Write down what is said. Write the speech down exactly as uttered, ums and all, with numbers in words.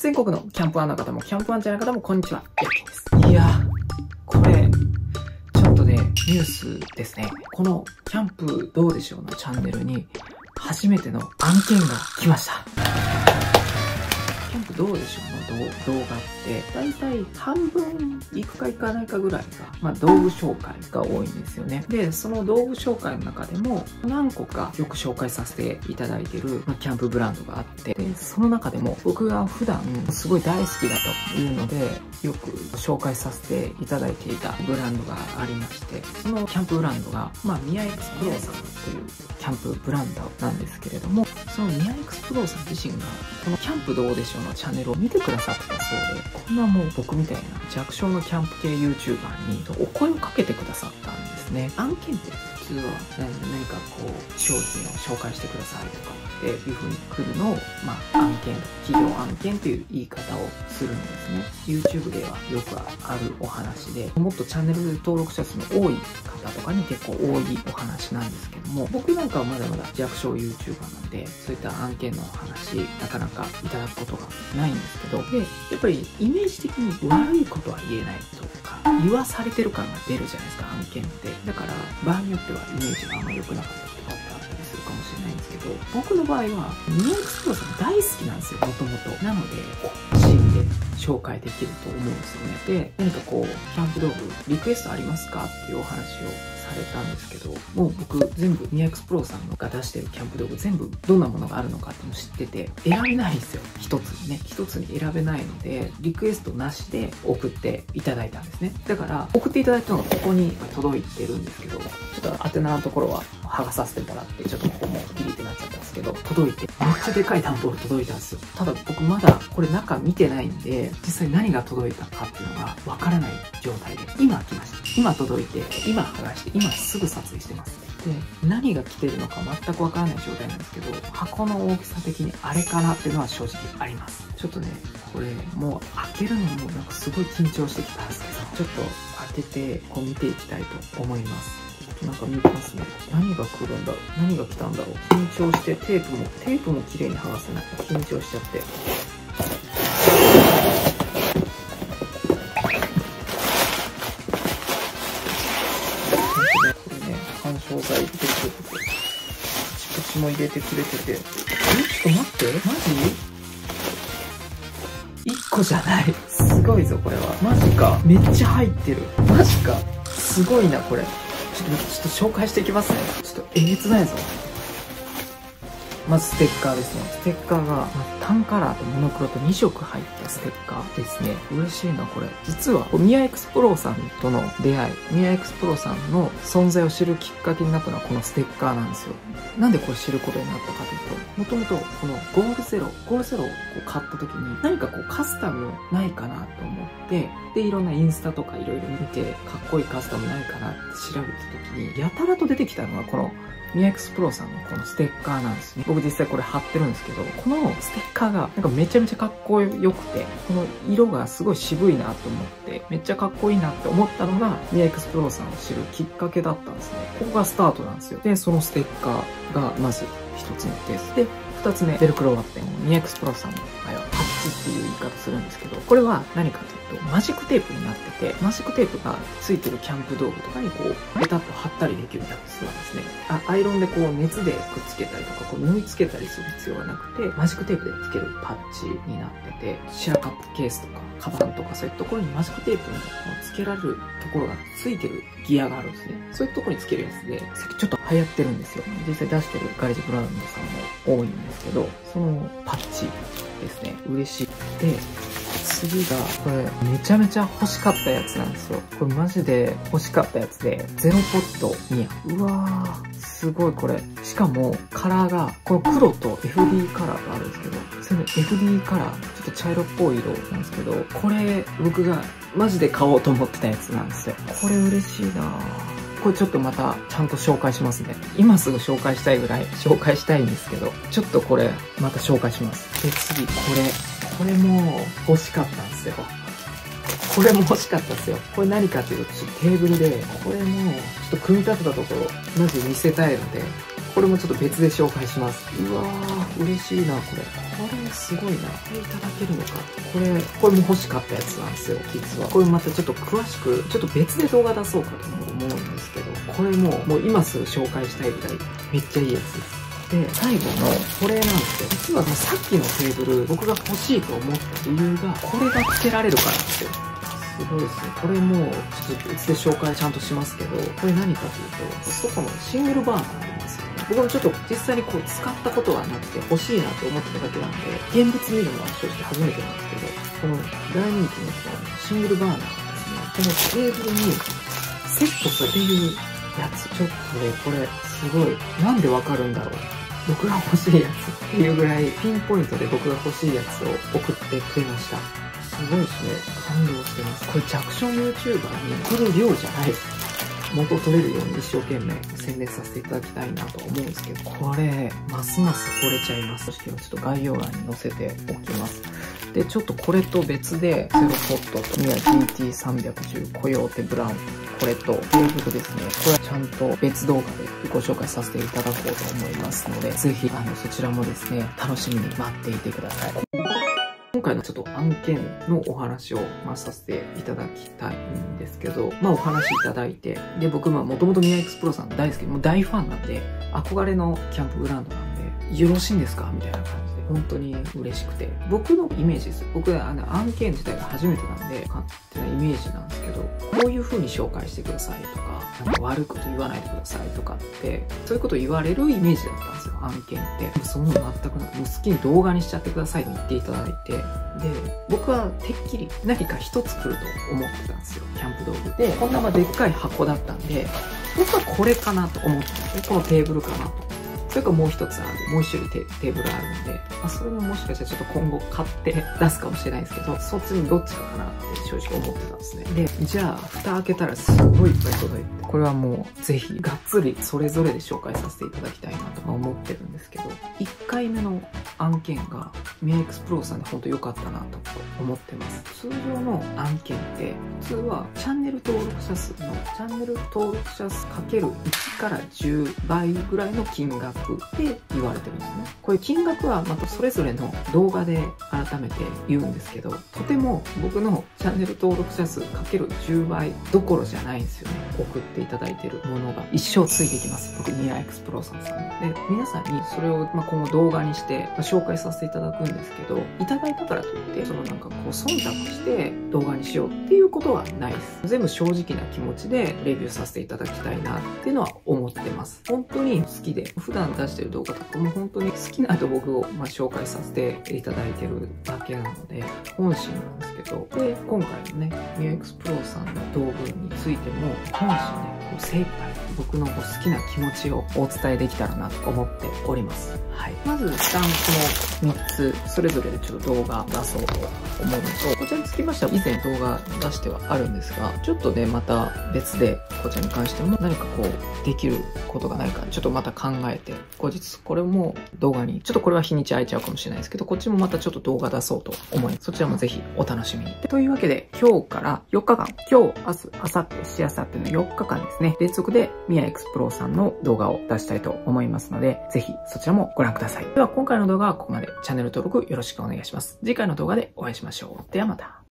全国のキャンプファンの方も、キャンプファンじゃない方も、こんにちは。ヤッキーです。いやー、これ、ちょっとね、ニュースですね。この、キャンプどうでしょうのチャンネルに、初めての案件が来ました。キャンプどうでしょうの動画って、だいたい半分行くか行かないかぐらいが、まあ道具紹介が多いんですよね。で、その道具紹介の中でも、何個かよく紹介させていただいている、まあ、キャンプブランドがあって、で、その中でも僕が普段すごい大好きだというので、よく紹介させていただいていたブランドがありまして、そのキャンプブランドが、まあミヤエクスプローさんというキャンプブランドなんですけれども、そのミヤエクスプローさん自身が、このキャンプどうでしょうのチャンネルを見てくださってたそうで、こんなもう僕みたいな弱小のキャンプ系 YouTuber にお声をかけてくださったんですね。案件って普通は何かこう商品を紹介してくださいとかっていう風に来るのを、まあ案件、企業案件という言い方をするんですね。YouTube ではよくあるお話で、もっとチャンネル登録者数の多い方とかに結構多いお話なんですけども、僕なんかはまだまだ弱小 YouTuber なんで、そういった案件のお話、なかなかいただくことがないんですけど、で、やっぱりイメージ的に悪いことは言えないとか、言わされてる感が出るじゃないですか、案件って。だから、場合によってはイメージがあんま良くなかったりとかってあったりするかもしれないんですけど、僕の場合は、ミヤエクスプロさん大好きなんですよ、もともと。なので、シーンで紹介できると思うんですよね。で、何かこう、キャンプ道具、リクエストありますかっていうお話をされたんですけど、もう僕全部ミヤエクスプロさんが出してるキャンプ道具全部どんなものがあるのかっていうのを知ってて、選べないんですよ。一つにね。一つに選べないので、リクエストなしで送っていただいたんですね。だから、送っていただいたのがここに届いてるんですけど、ちょっと宛名のところは剥がさせてもらって、ちょっとここもピリってなっちゃったんですけど、届いて、めっちゃでかい段ボール届いたんですよ。ただ僕まだこれ中見てないんで、実際何が届いたかっていうのがわからない状態で、今来ました。今届いて、今剥がして、今すぐ撮影してます。で、何が来てるのか全くわからない状態なんですけど、箱の大きさ的にあれかなっていうのは正直あります。ちょっとね、これもう開けるのもなんかすごい緊張してきたんですけど、ちょっと開けてこう見ていきたいと思います。なんか見てますね。何が来るんだろう、何が来たんだろう。緊張してテープも、テープも綺麗に剥がせない。緊張しちゃって。詳細入れてくれてて、パチパチも入れてくれてて、え、ちょっと待って、マジ ?いっ 個じゃない。すごいぞ、これは。マジか。めっちゃ入ってる。マジか。すごいな、これ。ちょっと、ちょっと紹介していきますね。ちょっと、えげつないぞ。まずステッカーですね。ステッカーが、まあ、タンカラーとモノクロとにしょく入ったステッカーですね。嬉しいな、これ。実は、ミヤエクスプローさんとの出会い、ミヤエクスプロさんの存在を知るきっかけになったのはこのステッカーなんですよ。なんでこれ知ることになったかというと、もともとこのゴールゼロ、ゴールゼロをこう買った時に、何かこうカスタムないかなと思って、で、いろんなインスタとかいろいろ見て、かっこいいカスタムないかなって調べた時に、やたらと出てきたのがこの、ミヤエクスプロさんのこのステッカーなんですね。僕実際これ貼ってるんですけど、このステッカーがなんかめちゃめちゃかっこよくて、この色がすごい渋いなと思って、めっちゃかっこいいなって思ったのが、ミヤエクスプロさんを知るきっかけだったんですね。ここがスタートなんですよ。で、そのステッカーがまず一つ目です。で、二つ目、ベルクロワッペンをミヤエクスプロさんの場合はパッチっていう言い方するんですけど、これは何かというと、マジックテープになってて、マジックテープがついてるキャンプ道具とかにこう、ペタッと貼ったりできるやつなんですね。あ、アイロンでこう熱でくっつけたりとか、こう縫い付けたりする必要はなくて、マジックテープでつけるパッチになってて、シェアカップケースとか、カバンとかそういうところにマジックテープのつけられるところがついてるギアがあるんですね。そういうところにつけるやつで、ちょっと流行ってるんですよ。実際出してるガレージブランドさんも多いんですけど、そのパッチですね。嬉しい。で、次が、これ、めちゃめちゃ欲しかったやつなんですよ。これマジで欲しかったやつで、ゼロポットミヤ。うわー、すごいこれ。しかも、カラーが、この黒と エフディー カラーがあるんですけど、それの エフディー カラー、ちょっと茶色っぽい色なんですけど、これ、僕がマジで買おうと思ってたやつなんですよ。これ嬉しいなぁ。これちょっとまたちゃんと紹介しますね。今すぐ紹介したいぐらい紹介したいんですけど、ちょっとこれまた紹介します。で、次、これ。これも欲しかったんですよ。 これも欲しかったですよ。これ何かっていうと、ちょっとテーブルで、これも、ちょっと組み立てたところ、マジ見せたいので、これもちょっと別で紹介します。うわー、嬉しいな、これ。これすごいな。これいただけるのか。これ、これも欲しかったやつなんですよ、実は。これまたちょっと詳しく、ちょっと別で動画出そうかと思うんですけど、これも、もう今すぐ紹介したいぐらい、めっちゃいいやつです。で、最後のこれなんですよ。実はさっきのテーブル、僕が欲しいと思った理由が、これが付けられるからなんですよ。すごいですね。これも、ちょっと別で紹介ちゃんとしますけど、これ何かというと、外のシングルバーナーなんですよね。僕もちょっと実際にこう使ったことはなくて、欲しいなと思ってただけなんで、現物見るのは正直初めてなんですけど、この大人気のシングルバーナーですね、このテーブルにセットするっていうやつ。ちょっとね、これ、すごい。なんでわかるんだろう。僕が欲しいやつっていうぐらい、ピンポイントで僕が欲しいやつを送ってくれました。すごいですね。感動してます。これ、ジャクション YouTuber に来る量じゃないです。元取れるように一生懸命宣伝させていただきたいなと思うんですけど、これ、ますます惚れちゃいます。そしてちょっと概要欄に載せておきます。で、ちょっとこれと別で、ゼロポットとミヤ ジーティーさんびゃくじゅう コヨーテブラウン、これと、ということですね。これはちゃんと別動画でご紹介させていただこうと思いますので、ぜひ、あの、そちらもですね、楽しみに待っていてください。今回のちょっと案件のお話を、まあ、させていただきたいんですけど、まあお話いただいて、で、僕まあもともとミヤエクスプロさん大好き、もう大ファンなんで、憧れのキャンプグラウンドなんで、よろしいんですかみたいな感じで、本当に嬉しくて。僕のイメージです。僕はあの案件自体が初めてなんで、勝手なイメージなんですけど、こういう風に紹介してくださいとか、なんか悪いこと言わないでくださいとかって、そういうこと言われるイメージだったんですよ、案件って。そんなの全くない。もう好きに動画にしちゃってくださいと言っていただいて、で、僕はてっきり何か一つ来ると思ってたんですよ、キャンプ道具。で、こんなまあでっかい箱だったんで、僕はこれかなと思ってて、このテーブルかなと。それからもう一つある、もう一種類テーブルあるんで、まあ、それももしかしたらちょっと今後買って出すかもしれないですけど、そっちにどっちかかなって正直思ってたんですね。で、じゃあ、蓋開けたらすごいいっぱい届いて、これはもうぜひがっつりそれぞれで紹介させていただきたいなと思ってるんですけど、いっかいめの案件がミヤエクスプロさんで本当良かったなと思ってます。通常の案件って普通はチャンネル登録者数のチャンネル登録者数 かけるいち からじゅうばいぐらいの金額で言われてるんですね。これ金額はまたそれぞれの動画で改めて言うんですけど、とても僕のチャンネル登録者数 かけるじゅうばいどころじゃないんですよね。送っていただいてるものが一生ついてきます。僕ミヤエクスプロさんさんで、皆さんにそれをまあ今後動画にして紹介させていただくんですけど、いただいたからといってそのなんかこう忖度して動画にしようっていうことはないです。全部正直な気持ちでレビューさせていただきたいなっていうのは思ってます。本当に好きで、普段出してる動画とかも本当に好きな動画をまあ紹介させていただいてるだけなので、本心なんですけど、で、今回のね、ミヤエクスプロさんの動画についても、本心でこう精一杯僕のこう好きな気持ちをお伝えできたらなと思っております。はい。まず、一旦このみっつ、それぞれでちょっと動画出そうと思うのと、こちらにつきましては以前動画出してはあるんですが、ちょっとね、また別でこちらに関しても何かこう、できることがないか、ちょっとまた考えて、後日これも動画に、ちょっとこれは日にち空いちゃうかもしれないですけど、こっちもまたちょっと動画出そうと思います。そちらもぜひお楽しみに。というわけで、今日からよっかかん、今日、明日、明後日、しあさってのよっかかんですね、連続でミヤエクスプロさんの動画を出したいと思いますので、ぜひそちらもご覧ください。では今回の動画はここまで。チャンネル登録よろしくお願いします。次回の動画でお会いしましょう。ではまた。